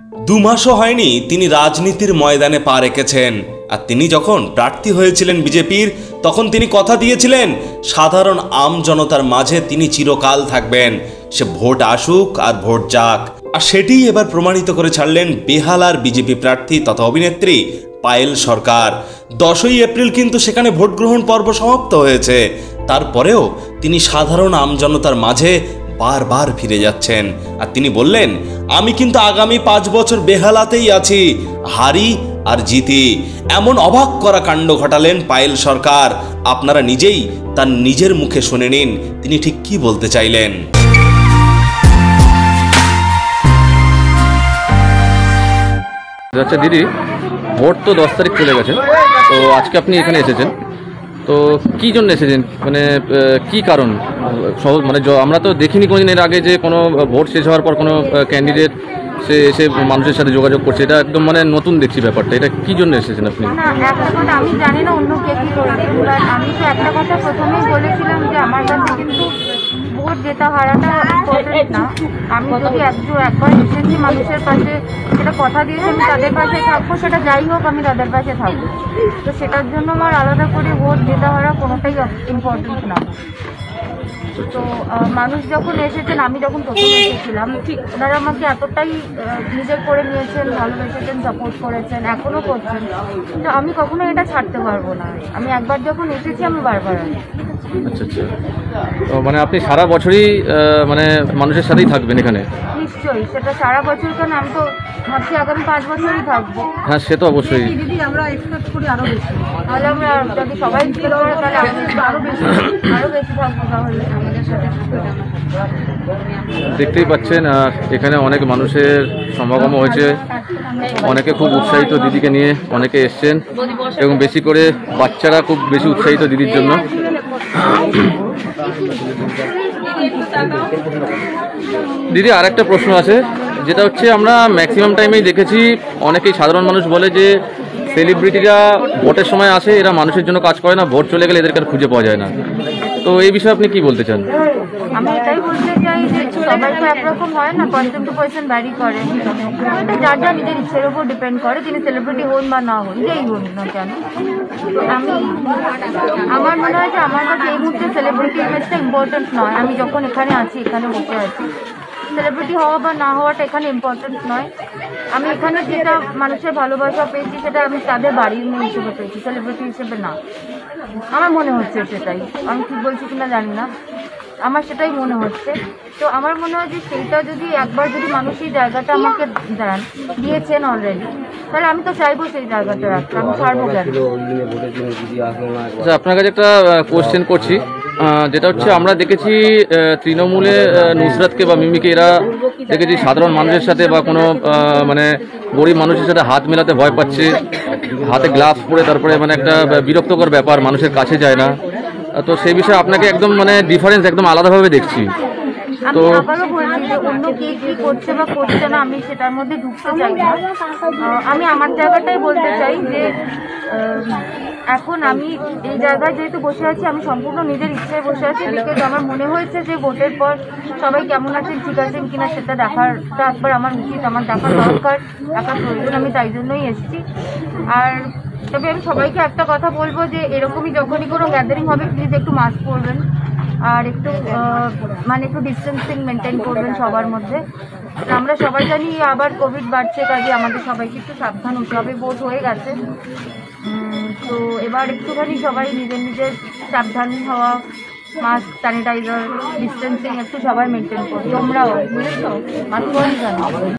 দুমাসও হয়নি তিনি রাজনীতির ময়দানে পা রেখেছেন। আর তিনি যখন প্রার্থী হয়েছিলেন বিজেপির, তখন তিনি কথা দিয়েছিলেন সাধারণ আম জনতার মাঝে তিনি চিরকাল থাকবেন, সে ভোট আসুক আর ভোট যাক। আর সেটিই এবার প্রমাণিত করে ছাড়লেন বেহালার বিজেপি প্রার্থী তথা অভিনেত্রী পায়েল সরকার। 10ই এপ্রিল কিন্তু সেখানে ভোট গ্রহণ পর্ব সমাপ্ত হয়েছে। তারপরেও তিনি সাধারণ আমজনতার মাঝে বারবার ফিরে যাচ্ছেন। আর তিনি বললেন, আমি কিন্তু আগামী 5 বছর বেহালাতেই আছি, হারি আর জিতি। এমন অবাক করা কাণ্ড ঘটালেন পায়েল সরকার। আপনারা নিজেই তার নিজের মুখে শুনে নিন তিনি ঠিক কি বলতে চাইলেন। আচ্ছা দিদি, ভোট তো 10 তারিখ চলে গেছে, তো আজকে আপনি এখানে এসেছেন, তো কি জন্য এসেছেন, মানে কি কারণ? মানে আমরা তো দেখিনি কোনোদিন এর আগে যে কোনো ভোট শেষ হওয়ার পর কোনো ক্যান্ডিডেট সে এসে মানুষের সাথে যোগাযোগ করছে। এটা একদম মানে নতুন দেখছি ব্যাপারটা। এটা কি জন্য এসেছেন আপনি? আমি জানি না অন্য কে কি করবে, আমি তো একটা কথা প্রথমেই বলেছিলাম যে আমার কাছে কিন্তু ভোট জেতা হারাটা ইম্পর্টেন্ট না। আমি যদি একবার এসেছি মানুষের পাশে, সেটা কথা দিয়েছি আমি তাদের পাশে থাকবো, সেটা যাই হোক আমি তাদের পাশে থাকবো। তো সেটার জন্য আমার আলাদা করে ভোট জেতা হারা কোনোটাই ইম্পর্টেন্ট না। তো মানুষ যখন এসেছেন, আমি যখন প্রথমে এসেছিলাম, ওনারা আমাকে এতটাই নিজের করে নিয়েছেন, ভালোবেসেছেন, সাপোর্ট করেছেন, এখনও করছেন। কিন্তু আমি কখনো এটা ছাড়তে পারবো না। আমি একবার যখন এসেছি আমি বারবার আসি। আচ্ছা আচ্ছা, তো মানে আপনি সারা বছরই মানে মানুষের সাথেই থাকবেন এখানে? নিশ্চয়ই, সেটা সারা বছর কেন, আমি তো ভাবছি আগামী 5 বছরই থাকবো। হ্যাঁ, সে তো অবশ্যই। দিদি আমরা এক্সপেক্ট করি আরো বেশি, তাহলে আমরা যদি সবাই এক্সপেক্ট করে তাহলে আরো বেশি থাকবো তাহলে আমাদের সাথে। দেখতেই পাচ্ছেন এখানে অনেক মানুষের সমাগম হয়েছে, অনেকে খুব উৎসাহিত দিদিকে নিয়ে, অনেকে এসছেন এবং বেশি করে বাচ্চারা খুব বেশি উৎসাহিত দিদির জন্য। দিদি, আর একটা প্রশ্ন আছে, যেটা হচ্ছে আমরা ম্যাক্সিমাম টাইমেই দেখেছি অনেকেই সাধারণ মানুষ বলে যে সেলিব্রিটিরা ভোটের সময় আসে, এরা মানুষের জন্য কাজ করে না, ভোট চলে গেলে এদেরকে আর খুঁজে পাওয়া যায় না। তো এই বিষয়ে আপনি কি বলতে চান? আমি এটাই বলতে চাই যে সবাই তো একরকম হয় না, পার্সন টু পার্সন ভ্যারি করে। এটা যার যার নিজের ইচ্ছের উপর ডিপেন্ড করে, তিনি সেলিব্রিটি হন বা না হন, যেই হন না কেন। আমার মনে হয় যে আমার কাছে এই মুহূর্তে সেলিব্রিটি ইমেজটা ইম্পর্টেন্ট নয়। আমি যখন এখানে আছি, এখানে বসে আছি, সেলিব্রিটি হওয়া বা না হওয়াটা এখানে ইম্পর্টেন্ট নয়। আমি এখানে যেটা মানুষের ভালোবাসা পেয়েছি, সেটা আমি তাদের বাড়ির মেয়ে হিসেবে পেয়েছি, সেলিব্রিটি হিসেবে না। আমার মনে হচ্ছে সেটাই, আমি ঠিক বলছি কিনা জানি না, আমার সেটাই মনে হচ্ছে। তো আমার মনে হয় যে সেইটা যদি একবার যদি মানুষ এই জায়গাটা আমাকে দিয়েছেন অলরেডি, তাহলে আমি তো চাইবো সেই জায়গাটা রাখতে, আমি ছাড়বো কেন। আচ্ছা, আপনার কাছে একটা কোশ্চেন করছি, যেটা হচ্ছে আমরা দেখেছি তৃণমূলে নুসরাতকে বা মিমিকে এরা দেখেছি সাধারণ মানুষের সাথে বা কোনো মানে গরিব মানুষের সাথে হাত মেলাতে ভয় পাচ্ছে, হাতে গ্লাভস পরে, তারপরে মানে একটা বিরক্তকর ব্যাপার, মানুষের কাছে যায় না। তো সেই বিষয়ে আপনাকে একদম মানে ডিফারেন্স একদম আলাদাভাবে দেখছি। আমি আবারও বলছি যে অন্য কে কি করছে বা করছে না আমি সেটার মধ্যে ঢুকতে চাই না। আমি আমার জায়গাটাই বলতে চাই যে এখন আমি এই জায়গায় যেহেতু বসে আছি, আমি সম্পূর্ণ নিজের ইচ্ছায় বসে আছি, বিকজ আমার মনে হয়েছে যে ভোটের পর সবাই কেমন আছেন, ঠিক আছেন কিনা সেটা দেখারটা একবার আমার উচিত, আমার দেখার দরকার, দেখার প্রয়োজন, আমি তাই জন্যই এসেছি। আর তবে আমি সবাইকে একটা কথা বলবো যে এরকমই যখনই কোনো গ্যাদারিং হবে প্লিজ একটু মাস্ক পরবেন, আর একটু মানে একটু ডিস্টেন্সিং মেনটেন করবেন সবার মধ্যে। আমরা সবাই জানি আবার কোভিড বাড়ছে, কাজে আমাদের সবাইকে একটু সাবধান হতে হবে। ভোট হয়ে গেছে, তো এবার একটুখানি সবাই নিজের নিজের সাবধান হওয়া, মাস্ক, স্যানিটাইজার, ডিস্টেন্সিং একটু সবাই মেনটেন করো। তোমরাও বুঝেছো, মাস্ক পরেই জানো।